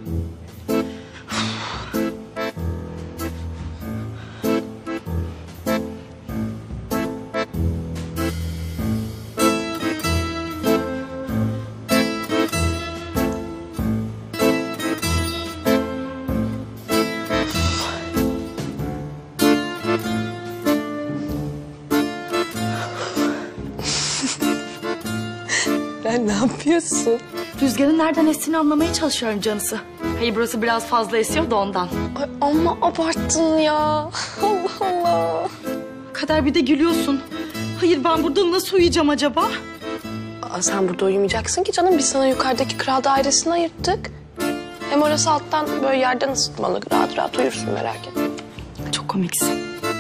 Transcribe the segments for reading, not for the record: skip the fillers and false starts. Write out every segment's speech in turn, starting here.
Ne yapıyorsun? Rüzgarın nereden estiğini anlamaya çalışıyorum canısı. Hayır burası biraz fazla esiyor da ondan. Ay, amma abarttın ya. Allah Allah. Kader bir de gülüyorsun. Hayır ben burada nasıl uyuyacağım acaba? Aa, sen burada uyumayacaksın ki canım. Biz sana yukarıdaki kral dairesini ayırttık. Hem orası alttan böyle yerden ısıtmalı. Rahat rahat uyursun, merak etme. Çok komiksin.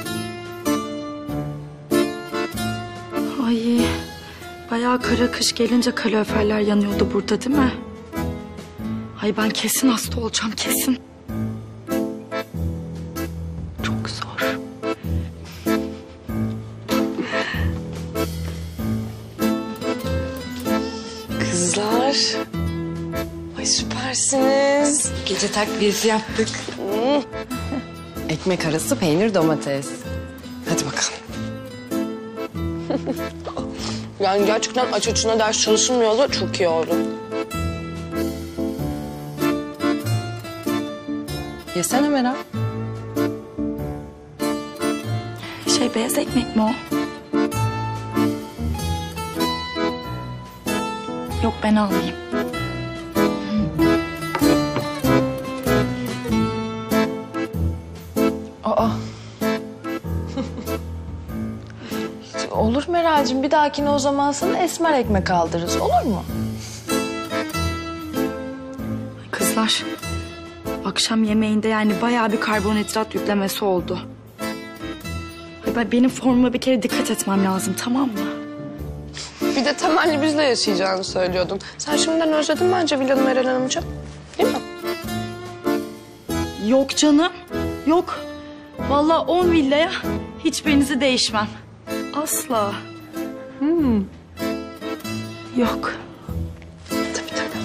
Ay bayağı kara kış gelince kaloriferler yanıyordu burada değil mi? Ay ben kesin hasta olacağım kesin. Çok zor. Kızlar. Ay süpersiniz. Gece takviyesi yaptık. Ekmek arası peynir domates. Hadi bakalım. Yani gerçekten aç açına ders çalışılmıyordu. Çok iyi oldu. Yesene Meral. Beyaz ekmek mi o? Yok ben almayayım. Aa. Olur Meral'cığım. Bir dahakine o zaman sana esmer ekmek aldırırız. Olur mu? Kızlar, akşam yemeğinde yani bayağı bir karbonhidrat yüklemesi oldu. Benim formuma bir kere dikkat etmem lazım, tamam mı? Bir de temelli bizle yaşayacağını söylüyordun. Sen şimdiden özledin bence Villan'ı Meral Hanımcığım. Değil mi? Yok canım, yok. Vallahi 10 villaya hiçbirinizi değişmem. Asla. Yok. Tabii tabii.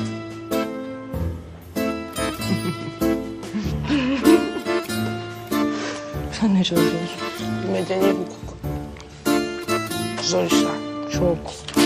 Sen ne söylüyorsun? Medeni hukuk. Zor işler. Çok.